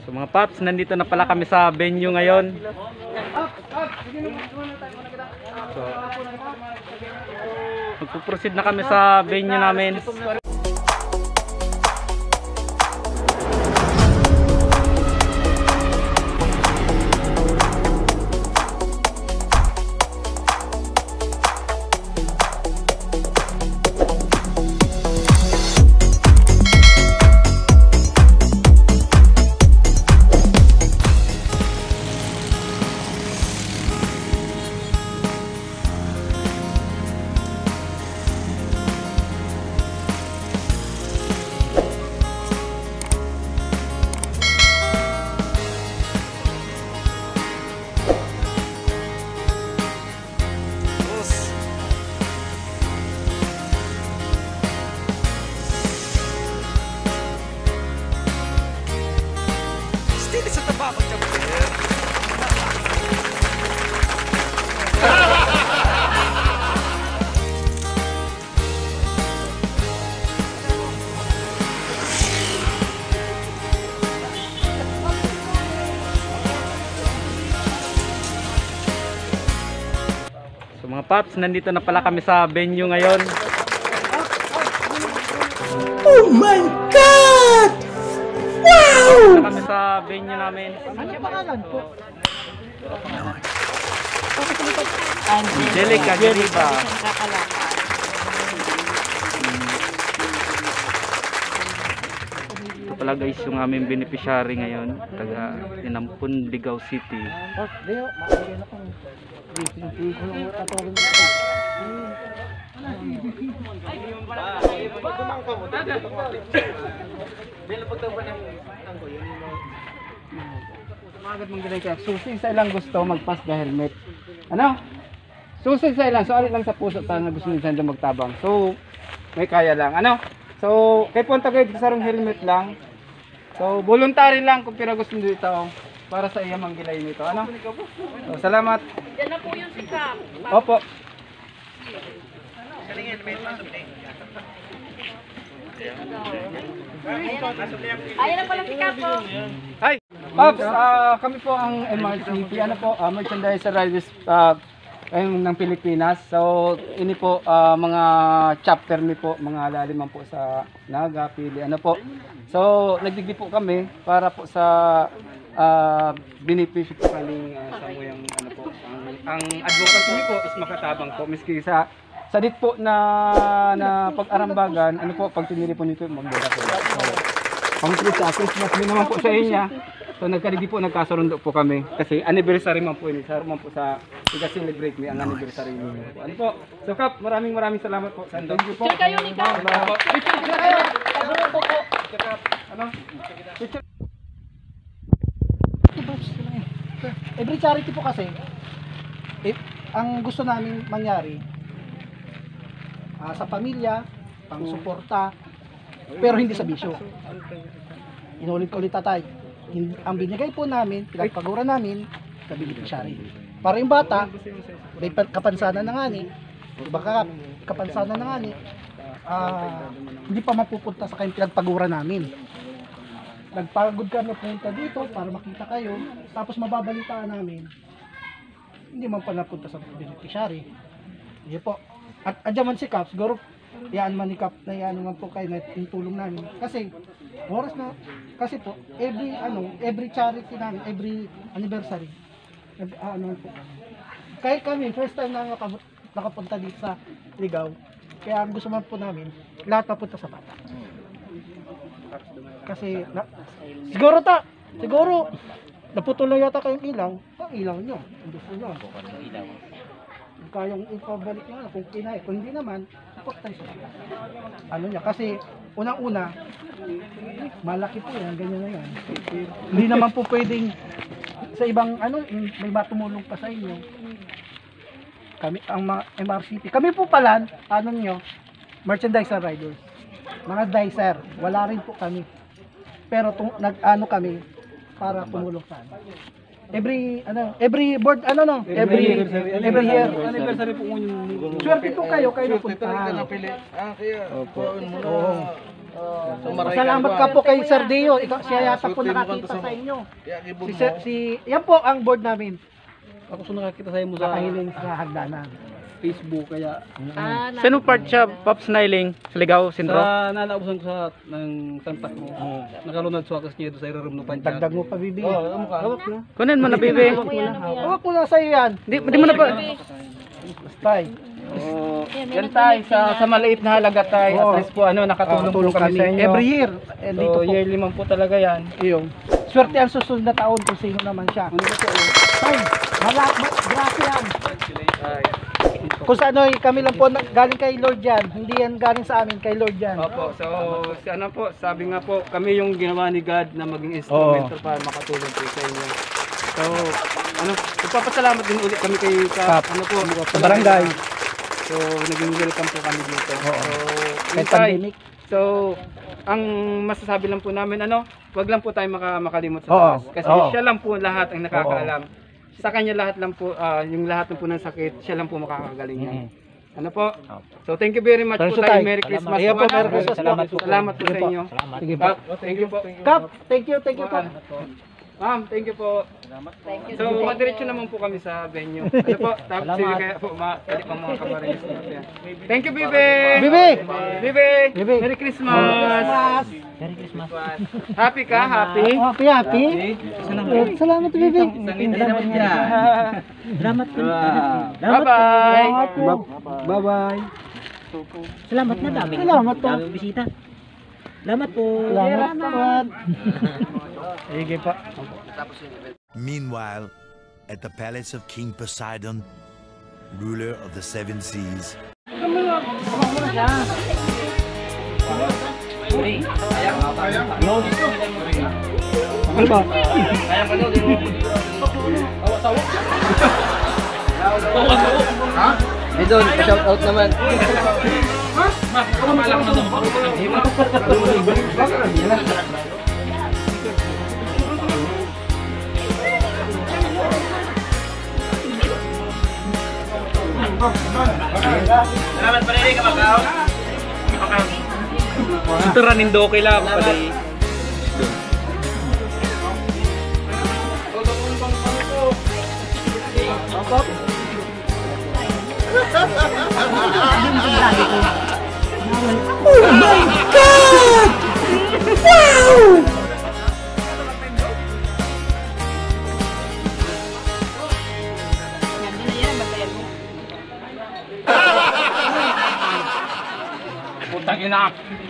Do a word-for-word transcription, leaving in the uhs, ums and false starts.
So mga paps, nandito na pala kami sa venue ngayon. So, magpuproceed na kami sa venue namin. So mga paps, nandito na pala kami sa venue ngayon. Oh my God! Wow! Nandito na kami sa venue namin. Ano yung pangalan po? Angelica Geriba. Ito pala guys yung aming beneficiary ngayon, taga Inampun, Ligao City. Oh, Leo, makakagay na kung hindi ko yung katulong na ito. Magad mong ginay ka. Susi sa ilang gusto magpas the helmet. Ano? Susi sa ilang. So alit lang sa puso ta na gusto nila magtabang. So may kaya lang. Ano? So kay punta kayo sa sarong helmet lang. So voluntary lang kung pira gusto nyo ito para sa iya manggilay nito. Ano? So salamat. Yan na po yung sikap. Opo. Ayan na palang sikap po. Hi! Pops, ah, kami po ang M R C P, ano po, uh, merchandiser riders uh, ng Pilipinas. So, ini po ah, mga chapter ni po, mga laliman po sa Naga, Pili, ano po. So, nagdigdi po kami para po sa uh, benepisyo po kami uh, sa muyang ano po. Ang, ang advocacy niyo po is makatabang po, miski sa sa dit po na na pag-arambagan, ano po, pag tinili po nito, magdala po. So, pang-treat sa Christmas din naman po sa inyo. So nagkarigi po, nagkasurundo po kami kasi anniversary man po ini. Sa man po sa i-celebrate mi ang anniversary niyo po. Ano po? So Kap, maraming maraming salamat po. Thank you po. Picture kayo ni Kap. Picture kita kayo. Pagod po po. Ano? Picture. Every charity po kasi eh, ang gusto namin mangyari uh, sa pamilya, pang-suporta, pero hindi sa bisyo. Inulit ko ulit tatay. Ang binigay po namin, pinagpagura namin sa beneficiary. Para yung bata, may kapansanan na nga ni, baka kapansanan na nga ni, uh, hindi pa mapupunta sa kayong pinagpagura namin. Nagpagod ka na punta dito para makita kayo, tapos mababalitaan namin, hindi man pa napunta sa beneficiary. Hindi po. At adyan man si Kap, siguro, yan man ni Kap na yan naman po kayo na yung tulong namin. Kasi, oras na, kasi po, every, ano, every charity namin, every anniversary, nag, uh, ano po. Kahit kami, first time na nakab nakapunta dito sa Ligao, kaya ang gusto man po namin, lahat napunta sa bata. Kasi, na, siguro ta, siguro, naputuloy yata kayong ilaw, ang ilaw nyo, ang gusto nyo. Kayong ipabalik nyo, kung kinaya, kung hindi naman, ipot tayo sa bata. Ano niya, kasi, unang-una, malaki po yan, ganyan na yan. Hindi naman po pwedeng sa ibang ano, may matumulong pa sa inyo. Kami, ang mga M R C P, kami po pala, ano nyo, merchandiser riders. Mga dicer, wala rin po kami. Pero nag-ano kami para tumulong sa amin. Every ano, every board ano no, every every year anniversary po yung swerte po kayo kayo na punta. Ah, kaya. Opo. Muna. Salamat ka po kay Sir Dio. Ikaw, siya yata po nakakita sa inyo. Si, Sir, si, yan po ang board namin. Ako sa nakakita sa mo sa Nakahiling sa hagdanan. Facebook kaya Ah, na- Sino part siya, Pops Sniling? Siligaw, Sindro? sa nalausan ko sa ng kontak mo. Nakalunod sa akas niya doon sa irarum no pancha. Dagdag mo pa, Bibi. Hawak na. Kunin mo na, Bibi. Hawak mo na sa'yo yan. Di, di mo na ba? Tay. Oh, yan tayo sa sa maliit na halaga tayo. Oo. At least po ano nakatulong po Tulong kami, sa inyo. Every year. Eh, dito So, po. yearly man po talaga yan. Iyong. Swerte ang susunod na taon kung sino naman siya. Ano ba po? Tay, malak, grabe yan. Kung sa ano, kami lang po, na- galing kay Lord yan. Hindi yan galing sa amin, kay Lord yan. Opo, so si ano po, sabi nga po, kami yung ginawa ni God na maging instrumento para makatulong po sa inyo. So, ano, nagpapasalamat din ulit kami kay ka, Kap. ano po, Sa barangay. So, naging welcome po kami dito. So, Kahit yun tayo. pandemic. So, ang masasabi lang po namin, ano, wag lang po tayo maka, makalimot sa Oo, taas. Kasi oo. siya lang po lahat ang nakakaalam. Sa kanya lahat lang po, ah, yung lahat ng po ng sakit, siya lang po makakagaling yan. Ano po? So, thank you very much Thank po you, tayo. Tay. Merry Christmas Iya po, po. Merry Christmas po. Salamat po. Salamat po Sige sa po. inyo. Sige po. Kap, thank you po. Kap, thank you, thank you po. Ma'am, thank you po. So, madiretso naman po kami sa venue. Ano po? Tapos sige kaya po, ma-tali pa mga kabarinis. Thank you, Bibi! Bibi! Bibi! Bibi! Merry Christmas! Merry Christmas. Happy ka? Happy? Happy, happy. Salamat, Bibi. Salamat po. Bye-bye! Bye-bye. Salamat na dami. Salamat po. Daming bisita. Salamat po. Salamat. Sige pa. Meanwhile, at the palace of King Poseidon, ruler of the seven seas, Ano ba? May doon, shout out naman. Ito ranindo kailangan ko pala eh. Oh my God! Wow! Yan, yan, yan, batayan mo. Putang ina.